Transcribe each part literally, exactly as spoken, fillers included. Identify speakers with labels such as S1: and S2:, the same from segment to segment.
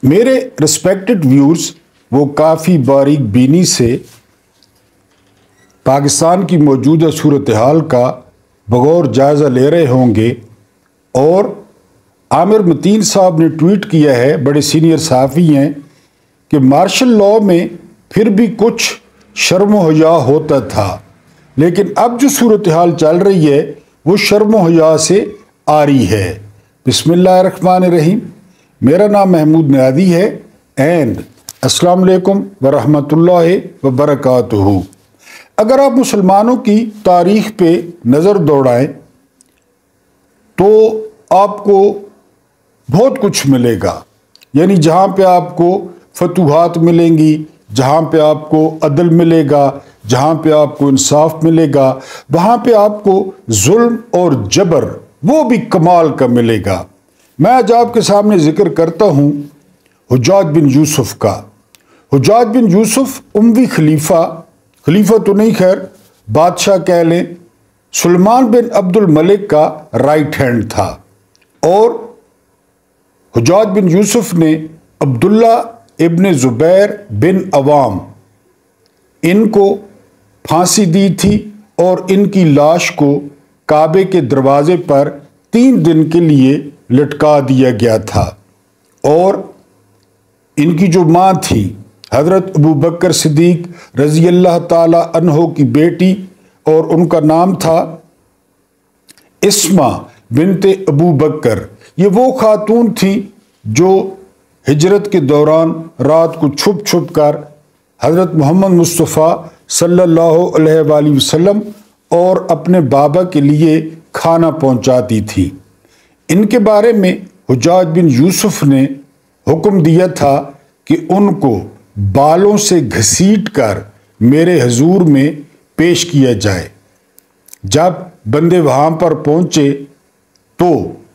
S1: میرے respected viewers وہ کافی باریک بینی سے پاکستان کی موجودہ صورتحال کا بغور جائزہ لے رہے ہوں گے، اور عامر متین صاحب نے ٹویٹ کیا ہے، بڑے سینئر صحافی ہیں، کہ مارشل لاء میں پھر بھی کچھ شرم و حیا ہوتا تھا، لیکن اب جو صورتحال چل رہی ہے وہ شرم و حیا سے آری ہے۔ بسم اللہ الرحمن الرحیم۔ میرا نام محمود نیادی ہے اینڈ السلام علیکم ورحمۃ اللہ وبرکاتہ۔ اگر آپ مسلمانوں کی تاریخ پہ نظر دوڑائیں تو آپ کو بہت کچھ ملے گا، یعنی جہاں پہ آپ کو فتوحات ملیں گی، جہاں پہ آپ کو عدل ملے گا، جہاں پہ آپ کو انصاف ملے گا، وہاں پہ آپ کو ظلم اور جبر وہ بھی کمال کا ملے گا۔ میں آج آپ کے سامنے ذکر کرتا ہوں حجاج بن یوسف کا۔ حجاج بن یوسف اموی خلیفہ خلیفہ تو نہیں، خیر بادشاہ کہہ لیں، سلمان بن عبد الملک کا رائٹ ہینڈ تھا، اور حجاج بن یوسف نے عبداللہ ابن زبیر بن عوام ان کو پھانسی دی تھی، اور ان کی لاش کو کعبے کے دروازے پر تین دن کے لیے لٹکا دیا گیا تھا، اور ان کی جو ماں تھی حضرت ابو بکر صدیق رضی اللہ تعالی عنہ کی بیٹی، اور ان کا نام تھا اسما بنت ابو بکر۔ یہ وہ خاتون تھی جو ہجرت کے دوران رات کو چھپ چھپ کر حضرت محمد مصطفیٰ صلی اللہ علیہ وآلہ وسلم اور اپنے بابا کے لیے کھانا پہنچاتی تھی۔ ان کے بارے میں حجاج بن یوسف نے حکم دیا تھا کہ ان کو بالوں سے گھسیٹ کر میرے حضور میں پیش کیا جائے۔ جب بندے وہاں پر پہنچے تو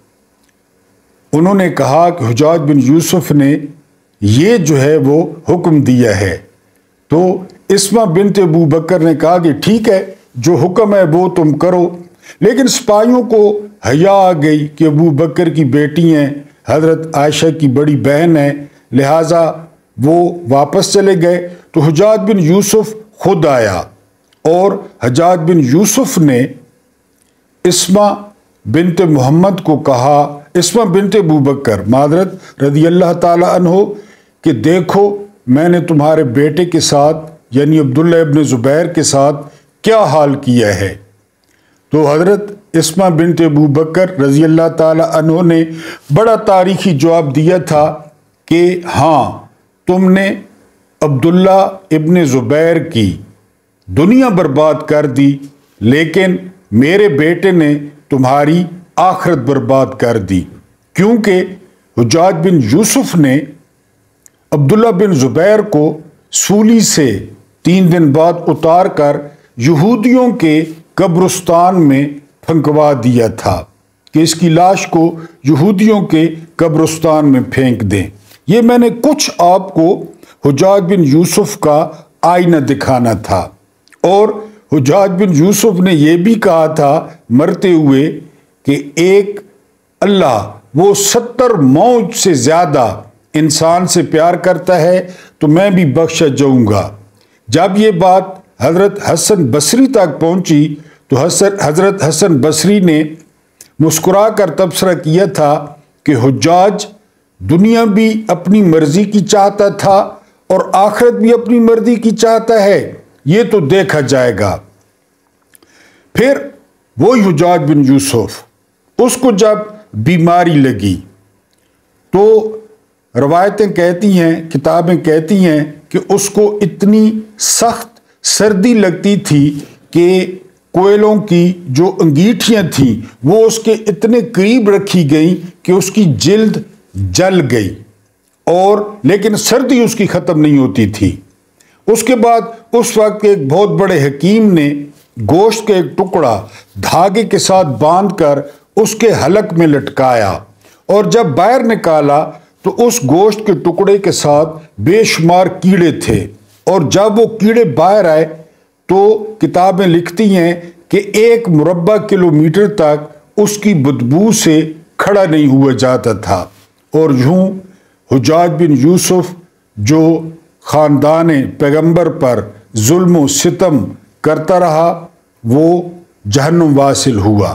S1: انہوں نے کہا کہ حجاج بن یوسف نے یہ جو ہے وہ حکم دیا ہے، تو اسما بنت ابو بکر نے کہا کہ ٹھیک ہے، جو حکم ہے وہ تم کرو، لیکن سپاہیوں کو حیا آ گئی کہ ابو بکر کی بیٹی ہیں، حضرت عائشہ کی بڑی بہن ہے، لہٰذا وہ واپس چلے گئے۔ تو حجاج بن یوسف خود آیا، اور حجاج بن یوسف نے اسما بنت محمد کو کہا، اسما بنت ابو بکر معذرت رضی اللہ تعالی عنہ، کہ دیکھو میں نے تمہارے بیٹے کے ساتھ یعنی عبداللہ ابن زبیر کے ساتھ کیا حال کیا ہے۔ تو حضرت اسما بنت ابو بکر رضی اللہ تعالی عنہ نے بڑا تاریخی جواب دیا تھا کہ ہاں، تم نے عبداللہ ابن زبیر کی دنیا برباد کر دی، لیکن میرے بیٹے نے تمہاری آخرت برباد کر دی، کیونکہ حجاج بن یوسف نے عبداللہ بن زبیر کو سولی سے تین دن بعد اتار کر یہودیوں کے قبرستان میں پھنکوا دیا تھا کہ اس کی لاش کو یہودیوں کے قبرستان میں پھینک دیں۔ یہ میں نے کچھ آپ کو حجاج بن یوسف کا آئینہ دکھانا تھا، اور حجاج بن یوسف نے یہ بھی کہا تھا مرتے ہوئے کہ ایک اللہ وہ ستر موج سے زیادہ انسان سے پیار کرتا ہے تو میں بھی بخشا جاؤں گا۔ جب یہ بات حضرت حسن بصری تک پہنچی تو حضرت حسن بصری نے مسکرا کر تبصرہ کیا تھا کہ حجاج دنیا بھی اپنی مرضی کی چاہتا تھا اور آخرت بھی اپنی مرضی کی چاہتا ہے، یہ تو دیکھا جائے گا۔ پھر وہی حجاج بن یوسف، اس کو جب بیماری لگی تو روایتیں کہتی ہیں، کتابیں کہتی ہیں کہ اس کو اتنی سخت سردی لگتی تھی کہ کوئلوں کی جو انگیٹھیاں تھیں وہ اس کے اتنے قریب رکھی گئیں کہ اس کی جلد جل گئی، اور لیکن سردی اس کی ختم نہیں ہوتی تھی۔ اس کے بعد اس وقت ایک بہت بڑے حکیم نے گوشت کے ایک ٹکڑا دھاگے کے ساتھ باندھ کر اس کے حلق میں لٹکایا، اور جب باہر نکالا تو اس گوشت کے ٹکڑے کے ساتھ بے شمار کیڑے تھے، اور جب وہ کیڑے باہر آئے تو کتابیں لکھتی ہیں کہ ایک مربع کلومیٹر تک اس کی بدبو سے کھڑا نہیں ہوا جاتا تھا، اور یوں حجاج بن یوسف جو خاندان پیغمبر پر ظلم و ستم کرتا رہا وہ جہنم واصل ہوا۔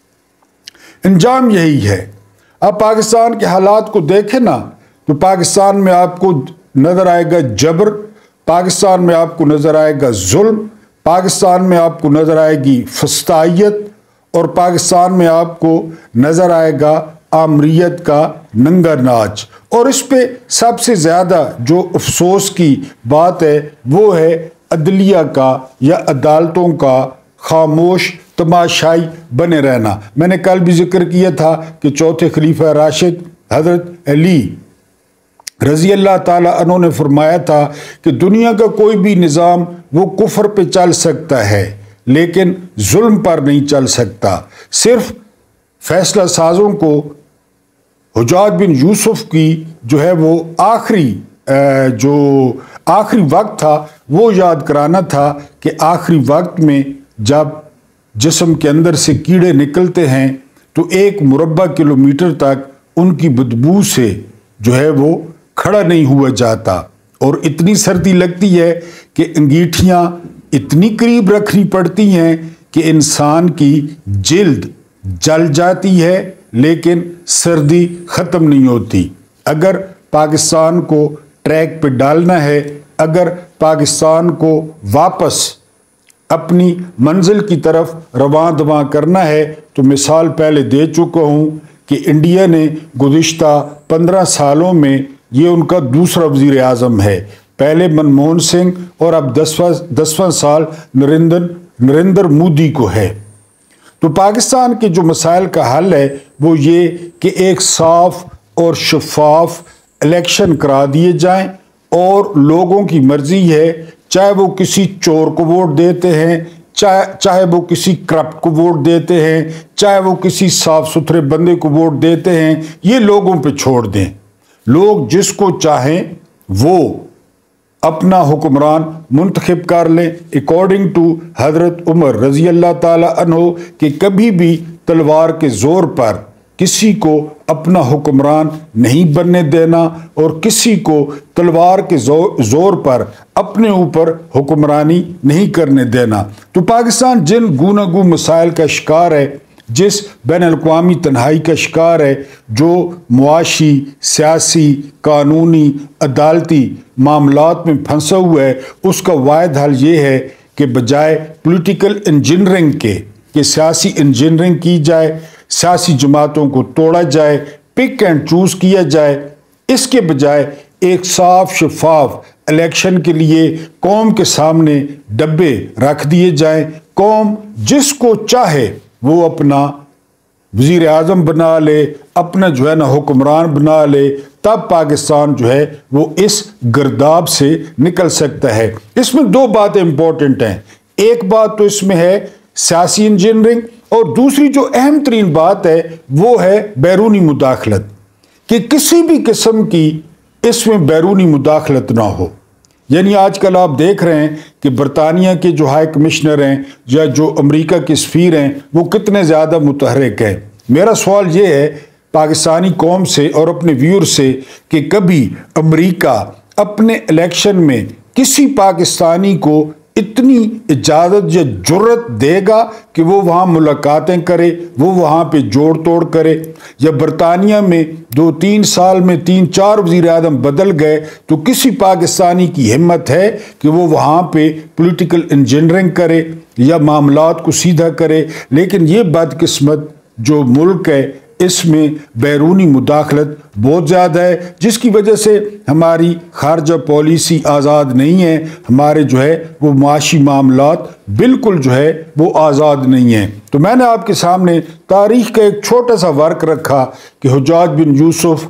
S1: انجام یہی ہے۔ اب پاکستان کے حالات کو دیکھیں نا تو پاکستان میں آپ کو نظر آئے گا جبر، پاکستان میں آپ کو نظر آئے گا ظلم، پاکستان میں آپ کو نظر آئے گی فسطائیت، اور پاکستان میں آپ کو نظر آئے گا آمریت کا ننگا ناچ۔ اور اس پہ سب سے زیادہ جو افسوس کی بات ہے وہ ہے عدلیہ کا یا عدالتوں کا خاموش تماشائی بنے رہنا۔ میں نے کل بھی ذکر کیا تھا کہ چوتھے خلیفہ راشد حضرت علی رضی اللہ تعالیٰ عنہ نے فرمایا تھا کہ دنیا کا کوئی بھی نظام وہ کفر پہ چل سکتا ہے لیکن ظلم پر نہیں چل سکتا۔ صرف فیصلہ سازوں کو حجاج بن یوسف کی جو ہے وہ آخری جو آخری وقت تھا وہ یاد کرانا تھا کہ آخری وقت میں جب جسم کے اندر سے کیڑے نکلتے ہیں تو ایک مربع کلومیٹر تک ان کی بدبو سے جو ہے وہ کھڑا نہیں ہوا جاتا، اور اتنی سردی لگتی ہے کہ انگیٹھیاں اتنی قریب رکھنی پڑتی ہیں کہ انسان کی جلد جل جاتی ہے لیکن سردی ختم نہیں ہوتی۔ اگر پاکستان کو ٹریک پہ ڈالنا ہے، اگر پاکستان کو واپس اپنی منزل کی طرف رواں دواں کرنا ہے تو مثال پہلے دے چکا ہوں کہ انڈیا نے گزشتہ پندرہ سالوں میں یہ ان کا دوسرا وزیر اعظم ہے، پہلے منموہن سنگھ اور اب دسواں دسواں سال نریندر نریندر مودی کو ہے۔ تو پاکستان کے جو مسائل کا حل ہے وہ یہ کہ ایک صاف اور شفاف الیکشن کرا دیے جائیں، اور لوگوں کی مرضی ہے چاہے وہ کسی چور کو ووٹ دیتے ہیں، چاہے چاہے وہ کسی کرپٹ کو ووٹ دیتے ہیں، چاہے وہ کسی صاف ستھرے بندے کو ووٹ دیتے ہیں، یہ لوگوں پہ چھوڑ دیں۔ لوگ جس کو چاہیں وہ اپنا حکمران منتخب کر لیں اکارڈنگ ٹو حضرت عمر رضی اللہ تعالی عنہ کہ کبھی بھی تلوار کے زور پر کسی کو اپنا حکمران نہیں بننے دینا اور کسی کو تلوار کے زور پر اپنے اوپر حکمرانی نہیں کرنے دینا۔ تو پاکستان جن گوناگوں مسائل کا شکار ہے، جس بین الاقوامی تنہائی کا شکار ہے، جو معاشی، سیاسی، قانونی، عدالتی معاملات میں پھنسا ہوا ہے، اس کا واحد حل یہ ہے کہ بجائے پولیٹیکل انجینئرنگ کے کہ سیاسی انجینئرنگ کی جائے، سیاسی جماعتوں کو توڑا جائے، پک اینڈ چوز کیا جائے، اس کے بجائے ایک صاف شفاف الیکشن کے لیے قوم کے سامنے ڈبے رکھ دیے جائیں، قوم جس کو چاہے وہ اپنا وزیر اعظم بنا لے، اپنا جو ہے نا حکمران بنا لے، تب پاکستان جو ہے وہ اس گرداب سے نکل سکتا ہے۔ اس میں دو باتیں امپورٹنٹ ہیں، ایک بات تو اس میں ہے سیاسی انجینئرنگ، اور دوسری جو اہم ترین بات ہے وہ ہے بیرونی مداخلت، کہ کسی بھی قسم کی اس میں بیرونی مداخلت نہ ہو۔ یعنی آج کل آپ دیکھ رہے ہیں کہ برطانیہ کے جو ہائی کمشنر ہیں یا جو امریکہ کے سفیر ہیں وہ کتنے زیادہ متحرک ہیں۔ میرا سوال یہ ہے پاکستانی قوم سے اور اپنے ویور سے کہ کبھی امریکہ اپنے الیکشن میں کسی پاکستانی کو اتنی اجازت یا جرت دے گا کہ وہ وہاں ملاقاتیں کرے، وہ وہاں پہ جوڑ توڑ کرے؟ یا برطانیہ میں دو تین سال میں تین چار وزیر اعظم بدل گئے تو کسی پاکستانی کی ہمت ہے کہ وہ وہاں پہ پولیٹیکل انجینئرنگ کرے یا معاملات کو سیدھا کرے؟ لیکن یہ بدقسمت جو ملک ہے اس میں بیرونی مداخلت بہت زیادہ ہے، جس کی وجہ سے ہماری خارجہ پالیسی آزاد نہیں ہے، ہمارے جو ہے وہ معاشی معاملات بالکل جو ہے وہ آزاد نہیں ہیں۔ تو میں نے آپ کے سامنے تاریخ کا ایک چھوٹا سا ورق رکھا کہ حجاج بن یوسف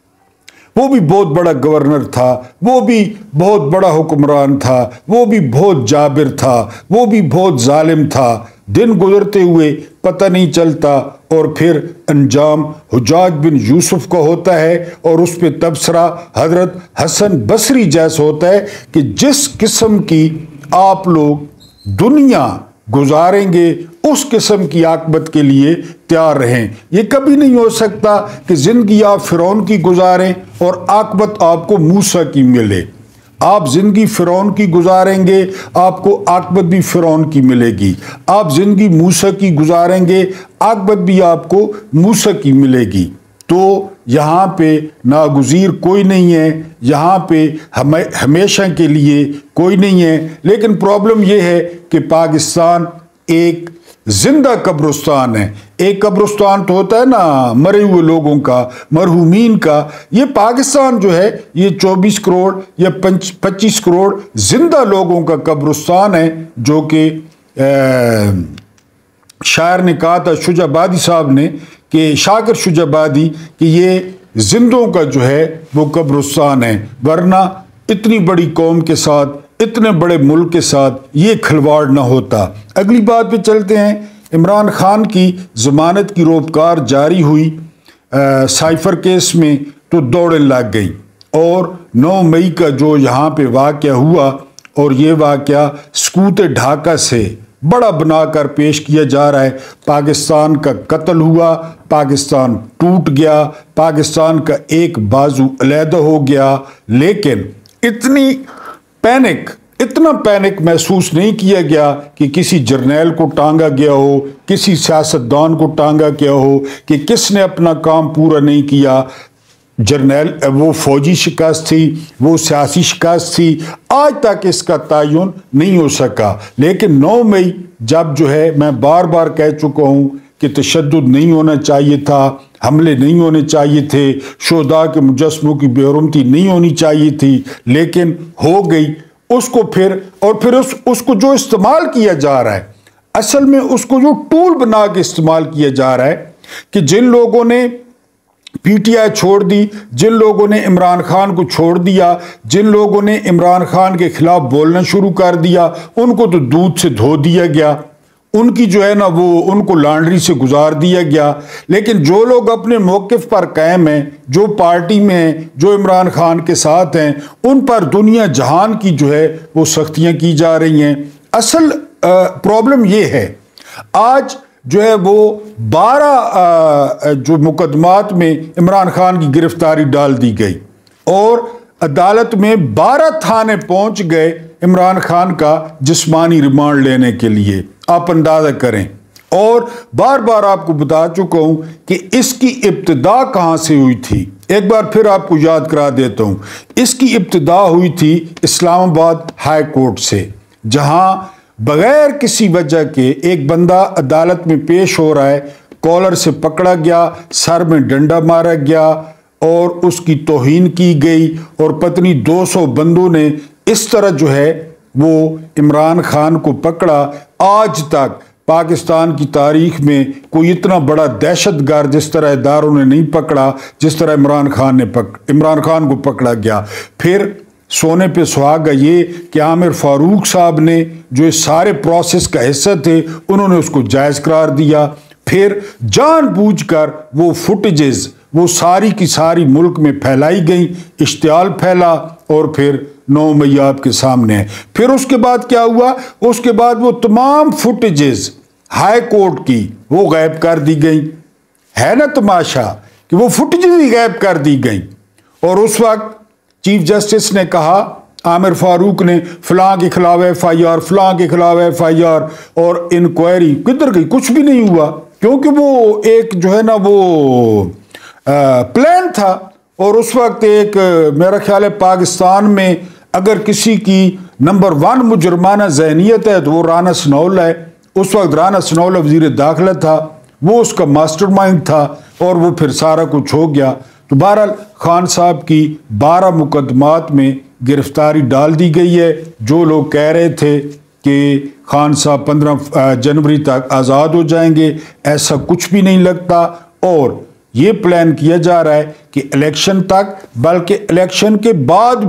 S1: وہ بھی بہت بڑا گورنر تھا، وہ بھی بہت بڑا حکمران تھا، وہ بھی بہت جابر تھا، وہ بھی بہت ظالم تھا، دن گزرتے ہوئے پتہ نہیں چلتا اور پھر انجام حجاج بن یوسف کا ہوتا ہے، اور اس پہ تبصرہ حضرت حسن بصری جیسا ہوتا ہے کہ جس قسم کی آپ لوگ دنیا گزاریں گے اس قسم کی عاقبت کے لیے تیار رہیں۔ یہ کبھی نہیں ہو سکتا کہ زندگی آپ فرعون کی گزاریں اور عاقبت آپ کو موسیٰ کی ملے۔ آپ زندگی فرعون کی گزاریں گے، آپ کو عاقبت بھی فرعون کی ملے گی۔ آپ زندگی موسیٰ کی گزاریں گے، عاقبت بھی آپ کو موسیٰ کی ملے گی۔ تو یہاں پہ ناگزیر کوئی نہیں ہے، یہاں پہ ہمیشہ کے لیے کوئی نہیں ہے۔ لیکن پرابلم یہ ہے کہ پاکستان ایک زندہ قبرستان ہے۔ ایک قبرستان تو ہوتا ہے نا مرے ہوئے لوگوں کا، مرحومین کا، یہ پاکستان جو ہے یہ چوبیس کروڑ یا پچیس کروڑ زندہ لوگوں کا قبرستان ہے، جو کہ شاعر نے کہا تھا، شجاع آبادی صاحب نے، کہ شاکر شجاع آبادی، کہ یہ زندوں کا جو ہے وہ قبرستان ہے، ورنہ اتنی بڑی قوم کے ساتھ، اتنے بڑے ملک کے ساتھ یہ کھلواڑ نہ ہوتا۔ اگلی بات پہ چلتے ہیں۔ عمران خان کی ضمانت کی روپکار جاری ہوئی سائفر کیس میں تو دوڑیں لگ گئی، اور نو مئی کا جو یہاں پہ واقعہ ہوا، اور یہ واقعہ سکوت ڈھاکہ سے بڑا بنا کر پیش کیا جا رہا ہے۔ پاکستان کا قتل ہوا، پاکستان ٹوٹ گیا، پاکستان کا ایک بازو علیحدہ ہو گیا، لیکن اتنی پینک اتنا پینک محسوس نہیں کیا گیا کہ کسی جرنیل کو ٹانگا گیا ہو، کسی سیاستدان کو ٹانگا گیا ہو کہ کس نے اپنا کام پورا نہیں کیا۔ جرنیل وہ فوجی شکست تھی، وہ سیاسی شکست تھی، آج تک اس کا تعین نہیں ہو سکا۔ لیکن نو مئی جب جو ہے، میں بار بار کہہ چکا ہوں کہ تشدد نہیں ہونا چاہیے تھا، حملے نہیں ہونے چاہیے تھے، شہداء کے مجسموں کی بے حرمتی نہیں ہونی چاہیے تھی، لیکن ہو گئی۔ اس کو پھر اور پھر اس اس کو جو استعمال کیا جا رہا ہے، اصل میں اس کو جو ٹول بنا کے استعمال کیا جا رہا ہے، کہ جن لوگوں نے پی ٹی آئی چھوڑ دی، جن لوگوں نے عمران خان کو چھوڑ دیا، جن لوگوں نے عمران خان کے خلاف بولنا شروع کر دیا، ان کو تو دودھ سے دھو دیا گیا، ان کی جو ہے نا وہ ان کو لانڈری سے گزار دیا گیا۔ لیکن جو لوگ اپنے موقف پر قائم ہیں، جو پارٹی میں ہیں، جو عمران خان کے ساتھ ہیں، ان پر دنیا جہان کی جو ہے وہ سختیاں کی جا رہی ہیں۔ اصل پرابلم یہ ہے، آج جو ہے وہ بارہ جو مقدمات میں عمران خان کی گرفتاری ڈال دی گئی، اور عدالت میں بارہ تھانے پہنچ گئے عمران خان کا جسمانی ریمانڈ لینے کے لیے۔ آپ اندازہ کریں، اور بار بار آپ کو بتا چکا ہوں کہ اس کی ابتدا کہاں سے ہوئی تھی۔ ایک بار پھر آپ کو یاد کرا دیتا ہوں، اس کی ابتدا ہوئی تھی اسلام آباد ہائی کورٹ سے، جہاں بغیر کسی وجہ کے ایک بندہ عدالت میں پیش ہو رہا ہے، کالر سے پکڑا گیا، سر میں ڈنڈا مارا گیا، اور اس کی توہین کی گئی، اور پتنی دو سو بندوں نے اس طرح جو ہے وہ عمران خان کو پکڑا۔ آج تک پاکستان کی تاریخ میں کوئی اتنا بڑا دہشت گرد جس طرح اداروں نے نہیں پکڑا جس طرح عمران خان نے پک عمران خان کو پکڑا گیا۔ پھر سونے پہ سہاگا یہ کہ عامر فاروق صاحب نے جو اس سارے پروسیس کا حصہ تھے، انہوں نے اس کو جائز قرار دیا۔ پھر جان بوجھ کر وہ فوٹیجز وہ ساری کی ساری ملک میں پھیلائی گئیں، اشتعال پھیلا، اور پھر نو مئی آپ کے سامنے ہے۔ پھر اس کے بعد کیا ہوا؟ اس کے بعد وہ تمام فوٹیجز ہائی کورٹ کی وہ غائب کر دی گئیں۔ ہے نا تماشا کہ وہ فوٹیجز ہی غائب کر دی گئیں، اور اس وقت چیف جسٹس نے کہا، عامر فاروق نے، فلاں کے خلاف ایف آئی آر، فلاں کے خلاف ایف آئی آر، اور انکوائری کدھر گئی؟ کچھ بھی نہیں ہوا، کیونکہ وہ ایک جو ہے نا وہ پلان تھا۔ اور اس وقت ایک میرا خیال ہے پاکستان میں اگر کسی کی نمبر ون مجرمانہ ذہنیت ہے تو وہ رانا ثناءاللہ ہے۔ اس وقت رانا ثناءاللہ وزیر داخلہ تھا، وہ اس کا ماسٹر مائنڈ تھا، اور وہ پھر سارا کچھ ہو گیا۔ تو بہرحال خان صاحب کی بارہ مقدمات میں گرفتاری ڈال دی گئی ہے۔ جو لوگ کہہ رہے تھے کہ خان صاحب پندرہ جنوری تک آزاد ہو جائیں گے، ایسا کچھ بھی نہیں لگتا، اور یہ پلان کیا جا رہا ہے کہ الیکشن تک، بلکہ الیکشن کے بعد بھی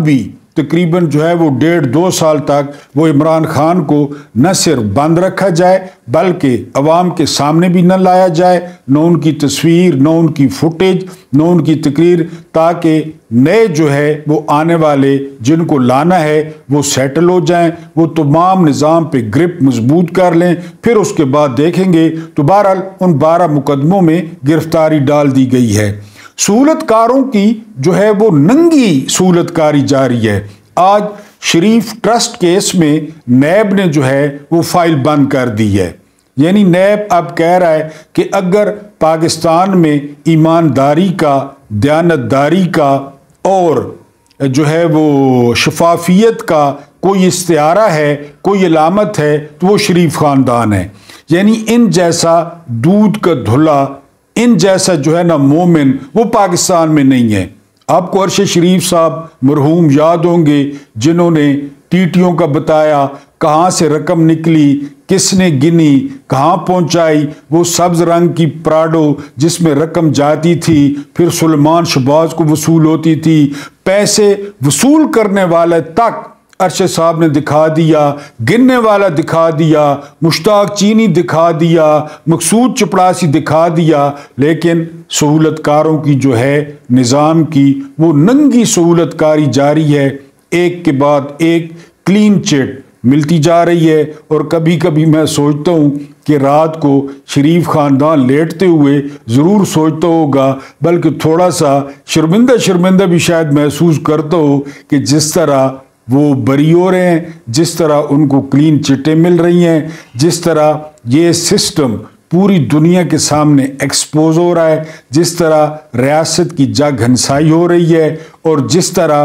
S1: تقریباً جو ہے وہ ڈیڑھ دو سال تک وہ عمران خان کو نہ صرف بند رکھا جائے بلکہ عوام کے سامنے بھی نہ لایا جائے، نہ ان کی تصویر، نہ ان کی فوٹیج، نہ ان کی تقریر، تاکہ نئے جو ہے وہ آنے والے جن کو لانا ہے وہ سیٹل ہو جائیں، وہ تمام نظام پہ گرپ مضبوط کر لیں، پھر اس کے بعد دیکھیں گے۔ تو بہرحال ان بارہ مقدموں میں گرفتاری ڈال دی گئی ہے۔ سہولت کاروں کی جو ہے وہ ننگی سہولت کاری جاری ہے۔ آج شریف ٹرسٹ کیس میں نیب نے جو ہے وہ فائل بند کر دی ہے، یعنی نیب اب کہہ رہا ہے کہ اگر پاکستان میں ایمانداری کا، دیانتداری کا اور جو ہے وہ شفافیت کا کوئی استعارہ ہے، کوئی علامت ہے تو وہ شریف خاندان ہے۔ یعنی ان جیسا دودھ کا دھلا، ان جیسا جو ہے نا مومن وہ پاکستان میں نہیں ہے۔ آپ کو عرش شریف صاحب مرحوم یاد ہوں گے، جنہوں نے ٹیٹیوں کا بتایا، کہاں سے رقم نکلی، کس نے گنی، کہاں پہنچائی، وہ سبز رنگ کی پراڈو جس میں رقم جاتی تھی، پھر سلمان شہباز کو وصول ہوتی تھی، پیسے وصول کرنے والے تک ارشد صاحب نے دکھا دیا، گننے والا دکھا دیا، مشتاق چینی دکھا دیا، مقصود چپڑاسی دکھا دیا، لیکن سہولت کاروں کی جو ہے نظام کی وہ ننگی سہولت کاری جاری ہے، ایک کے بعد ایک کلین چٹ ملتی جا رہی ہے۔ اور کبھی کبھی میں سوچتا ہوں کہ رات کو شریف خاندان لیٹتے ہوئے ضرور سوچتا ہوگا، بلکہ تھوڑا سا شرمندہ شرمندہ بھی شاید محسوس کرتا ہو کہ جس طرح وہ بری ہو رہے ہیں، جس طرح ان کو کلین چٹیں مل رہی ہیں، جس طرح یہ سسٹم پوری دنیا کے سامنے ایکسپوز ہو رہا ہے، جس طرح ریاست کی جا گھنسائی ہو رہی ہے، اور جس طرح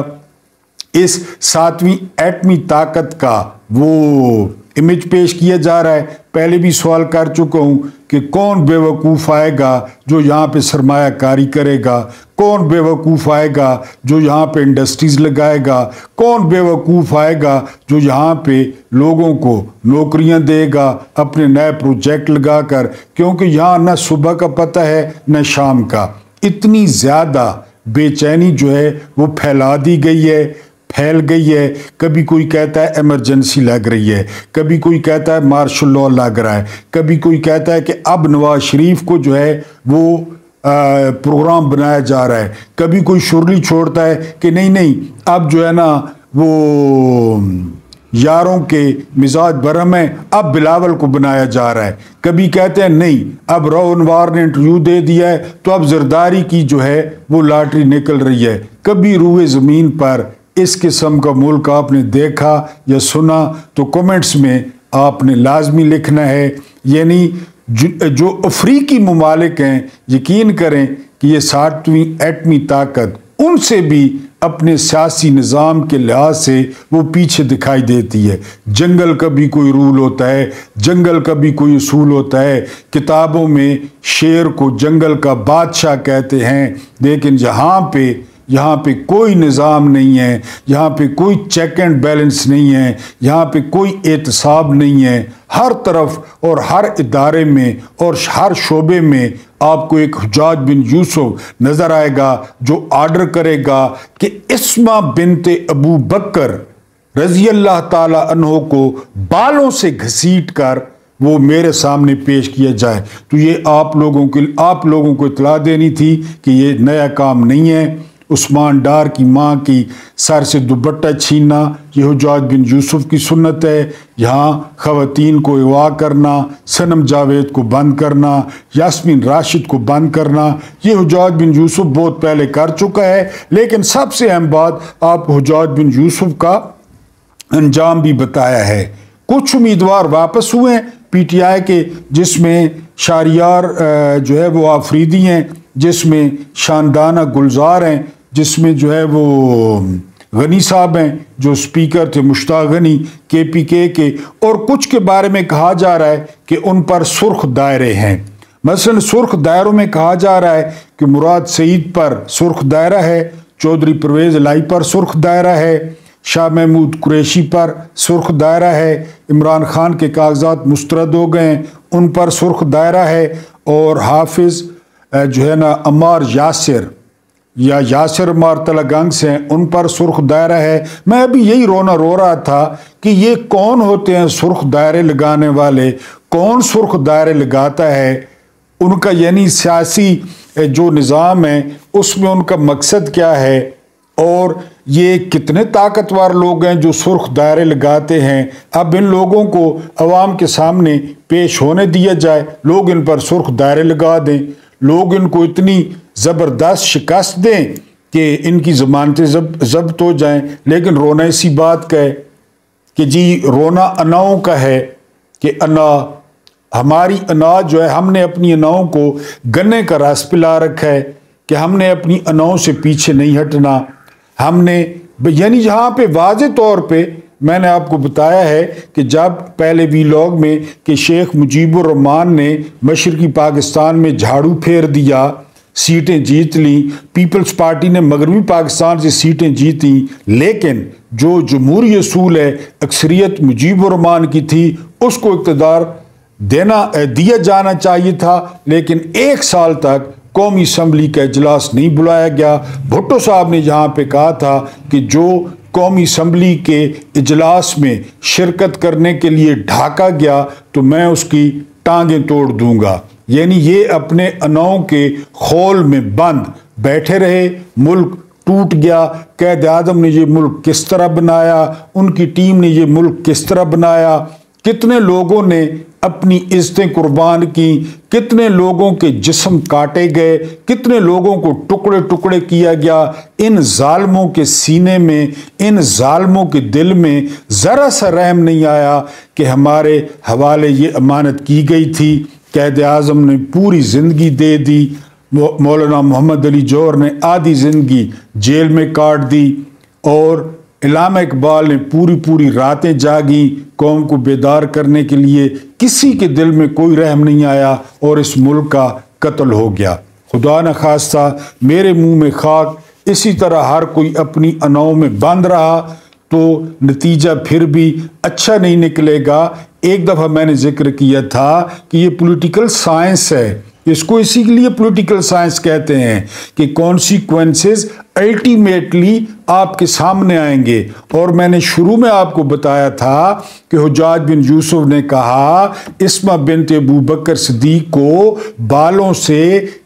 S1: اس ساتویں ایٹمی طاقت کا وہ امیج پیش کیا جا رہا ہے۔ پہلے بھی سوال کر چکا ہوں کہ کون بے وقوف آئے گا جو یہاں پہ سرمایہ کاری کرے گا، کون بے وقوف آئے گا جو یہاں پہ انڈسٹریز لگائے گا، کون بے وقوف آئے گا جو یہاں پہ لوگوں کو نوکریاں دے گا اپنے نئے پروجیکٹ لگا کر، کیونکہ یہاں نہ صبح کا پتہ ہے نہ شام کا۔ اتنی زیادہ بے چینی جو ہے وہ پھیلا دی گئی ہے، پھیل گئی ہے۔ کبھی کوئی کہتا ہے ایمرجنسی لگ رہی ہے، کبھی کوئی کہتا ہے مارشل لاء لگ رہا ہے، کبھی کوئی کہتا ہے کہ اب نواز شریف کو جو ہے وہ پروگرام بنایا جا رہا ہے، کبھی کوئی شرلی چھوڑتا ہے کہ نہیں نہیں اب جو ہے نا وہ یاروں کے مزاج برہم ہیں، اب بلاول کو بنایا جا رہا ہے، کبھی کہتے ہیں نہیں اب رو انوار نے انٹرویو دے دیا ہے تو اب زرداری کی جو ہے وہ لاٹری نکل رہی ہے۔ کبھی روئے زمین پر اس قسم کا ملک آپ نے دیکھا یا سنا تو کمنٹس میں آپ نے لازمی لکھنا ہے۔ یعنی جو افریقی ممالک ہیں، یقین کریں کہ یہ ساتویں ایٹمی طاقت ان سے بھی اپنے سیاسی نظام کے لحاظ سے وہ پیچھے دکھائی دیتی ہے۔ جنگل کا بھی کوئی رول ہوتا ہے، جنگل کا بھی کوئی اصول ہوتا ہے، کتابوں میں شیر کو جنگل کا بادشاہ کہتے ہیں، لیکن یہاں پہ یہاں پہ کوئی نظام نہیں ہے، یہاں پہ کوئی چیک اینڈ بیلنس نہیں ہے، یہاں پہ کوئی احتساب نہیں ہے۔ ہر طرف اور ہر ادارے میں اور ہر شعبے میں آپ کو ایک حجاج بن یوسف نظر آئے گا جو آرڈر کرے گا کہ اسما بنت ابو بکر رضی اللہ تعالی عنہ کو بالوں سے گھسیٹ کر وہ میرے سامنے پیش کیا جائے۔ تو یہ آپ لوگوں کے آپ لوگوں کو اطلاع دینی تھی کہ یہ نیا کام نہیں ہے۔ عثمان ڈار کی ماں کی سر سے دوپٹہ چھیننا یہ حجاج بن یوسف کی سنت ہے۔ یہاں خواتین کو اغوا کرنا، صنم جاوید کو بند کرنا، یاسمین راشد کو بند کرنا، یہ حجاج بن یوسف بہت پہلے کر چکا ہے۔ لیکن سب سے اہم بات آپ حجاج بن یوسف کا انجام بھی بتایا ہے۔ کچھ امیدوار واپس ہوئے ہیں پی ٹی آئی کے، جس میں شاریار جو ہے وہ آفریدی ہیں، جس میں شاندانہ گلزار ہیں، جس میں جو ہے وہ غنی صاحب ہیں جو سپیکر تھے، مشتاق غنی کے پی کے کے، اور کچھ کے بارے میں کہا جا رہا ہے کہ ان پر سرخ دائرے ہیں۔ مثلا سرخ دائروں میں کہا جا رہا ہے کہ مراد سعید پر سرخ دائرہ ہے، چودھری پرویز الہی پر سرخ دائرہ ہے، شاہ محمود قریشی پر سرخ دائرہ ہے، عمران خان کے کاغذات مسترد ہو گئے ہیں ان پر سرخ دائرہ ہے، اور حافظ جو ہے نا عمار یاسر یا یاسر مارتلگنگ ہیں ان پر سرخ دائرہ ہے۔ میں ابھی یہی رونا رو رہا تھا کہ یہ کون ہوتے ہیں سرخ دائرے لگانے والے، کون سرخ دائرے لگاتا ہے، ان کا یعنی سیاسی جو نظام ہے اس میں ان کا مقصد کیا ہے، اور یہ کتنے طاقتور لوگ ہیں جو سرخ دائرے لگاتے ہیں۔ اب ان لوگوں کو عوام کے سامنے پیش ہونے دیا جائے، لوگ ان پر سرخ دائرے لگا دیں، لوگ ان کو اتنی زبردست شکست دیں کہ ان کی ضمانتیں ضبط ہو جائیں۔ لیکن رونا اسی بات کا ہے کہ جی رونا اناؤں کا ہے کہ انا ہماری انا جو ہے، ہم نے اپنی اناؤں کو گنے کا رس پلا رکھا ہے کہ ہم نے اپنی اناؤں سے پیچھے نہیں ہٹنا۔ ہم نے یعنی جہاں پہ واضح طور پہ میں نے آپ کو بتایا ہے کہ جب پہلے ویلاگ میں کہ شیخ مجیب الرحمان نے مشرقی پاکستان میں جھاڑو پھیر دیا، سیٹیں جیت لیں، پیپلز پارٹی نے مغربی پاکستان سے سیٹیں جیتی، لیکن جو جمہوری اصول ہے اکثریت مجیب الرحمان کی تھی، اس کو اقتدار دینا دیا جانا چاہیے تھا، لیکن ایک سال تک قومی اسمبلی کا اجلاس نہیں بلایا گیا۔ بھٹو صاحب نے جہاں پہ کہا تھا کہ جو قومی اسمبلی کے اجلاس میں شرکت کرنے کے لیے ڈھاکا گیا تو میں اس کی ٹانگیں توڑ دوں گا، یعنی یہ اپنے اناؤں کے خول میں بند بیٹھے رہے۔ ملک ٹوٹ گیا، قائد اعظم نے یہ ملک کس طرح بنایا، ان کی ٹیم نے یہ ملک کس طرح بنایا، کتنے لوگوں نے اپنی عزتیں قربان کی، کتنے لوگوں کے جسم کاٹے گئے، کتنے لوگوں کو ٹکڑے ٹکڑے کیا گیا۔ ان ظالموں کے سینے میں، ان ظالموں کے دل میں ذرا سا رحم نہیں آیا کہ ہمارے حوالے یہ امانت کی گئی تھی۔ قائد اعظم نے پوری زندگی دے دی، مولانا محمد علی جوہر نے آدھی زندگی جیل میں کاٹ دی، اور علامہ اقبال نے پوری پوری راتیں جاگیں قوم کو بیدار کرنے کے لیے۔ کسی کے دل میں کوئی رحم نہیں آیا اور اس ملک کا قتل ہو گیا۔ خدا نخواستہ میرے منہ میں خاک، اسی طرح ہر کوئی اپنی اناؤں میں بند رہا تو نتیجہ پھر بھی اچھا نہیں نکلے گا۔ ایک دفعہ میں نے ذکر کیا تھا کہ یہ پولیٹیکل سائنس ہے، اس کو اسی کے لیے پولیٹیکل سائنس کہتے ہیں کہ کانسیکوینسز الٹیمیٹلی آپ کے سامنے آئیں گے۔ اور میں نے شروع میں آپ کو بتایا تھا کہ حجاج بن یوسف نے کہا اسمہ بنت ابو بکر صدیق کو بالوں سے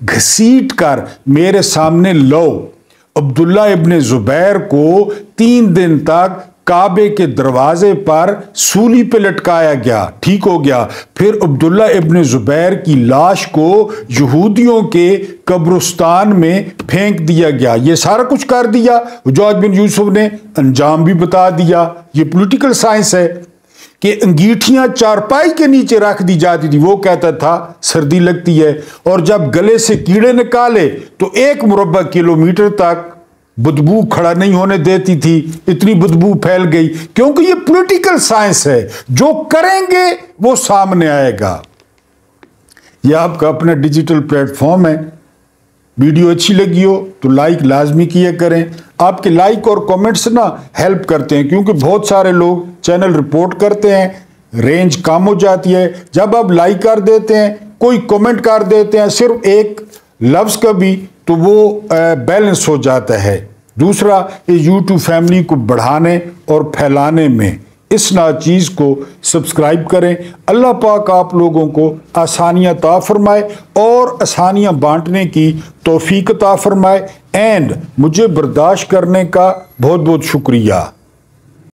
S1: گھسیٹ کر میرے سامنے لو۔ عبداللہ ابن زبیر کو تین دن تک کعبے کے دروازے پر سولی پہ لٹکایا گیا، ٹھیک ہو گیا۔ پھر عبداللہ ابن زبیر کی لاش کو یہودیوں کے قبرستان میں پھینک دیا گیا۔ یہ سارا کچھ کر دیا حجاج بن یوسف نے، انجام بھی بتا دیا۔ یہ پولیٹیکل سائنس ہے کہ انگیٹھیاں چارپائی کے نیچے رکھ دی جاتی تھی، وہ کہتا تھا سردی لگتی ہے، اور جب گلے سے کیڑے نکالے تو ایک مربع کلومیٹر تک بدبو کھڑا نہیں ہونے دیتی تھی، اتنی بدبو پھیل گئی، کیونکہ یہ پولیٹیکل سائنس ہے، جو کریں گے وہ سامنے آئے گا۔ یہ آپ کا اپنا ڈیجیٹل پلیٹ فارم ہے۔ ویڈیو اچھی لگی ہو تو لائک لازمی کیا کریں۔ آپ کے لائک اور کومنٹس نا ہیلپ کرتے ہیں، کیونکہ بہت سارے لوگ چینل رپورٹ کرتے ہیں، رینج کم ہو جاتی ہے۔ جب آپ لائک کر دیتے ہیں، کوئی کومنٹ کر دیتے ہیں صرف ایک لفظ کا بھی، تو وہ بیلنس ہو جاتا ہے۔ دوسرا، یہ یوٹیوب فیملی کو بڑھانے اور پھیلانے میں اس ناچیز کو سبسکرائب کریں۔ اللہ پاک آپ لوگوں کو آسانیاں عطا فرمائے اور آسانیاں بانٹنے کی توفیق عطا فرمائے، اینڈ مجھے برداشت کرنے کا بہت بہت شکریہ۔